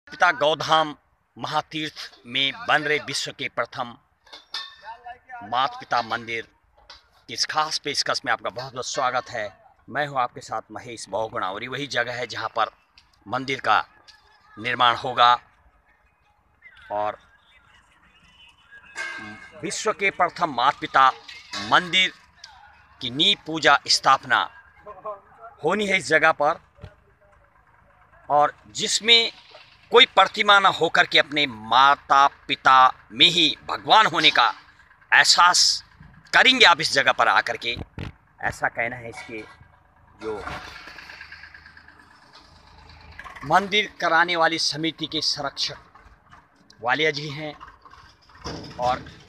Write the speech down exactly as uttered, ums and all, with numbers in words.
पिता गौधाम महातीर्थ में बन रहे विश्व के प्रथम माता पिता मंदिर की इस खास पेशकश में आपका बहुत बहुत स्वागत है। मैं हूं आपके साथ महेश बहुगुणा और ये वही जगह है जहां पर मंदिर का निर्माण होगा और विश्व के प्रथम माता पिता मंदिर की नींव पूजा स्थापना होनी है इस जगह पर, और जिसमें कोई प्रतिमा न होकर के अपने माता पिता में ही भगवान होने का एहसास करेंगे आप इस जगह पर आकर के, ऐसा कहना है इसके जो मंदिर कराने वाली समिति के संरक्षक वालिया जी हैं। और